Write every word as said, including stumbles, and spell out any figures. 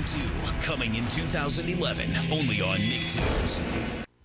two, coming in two thousand eleven, only on NickToons.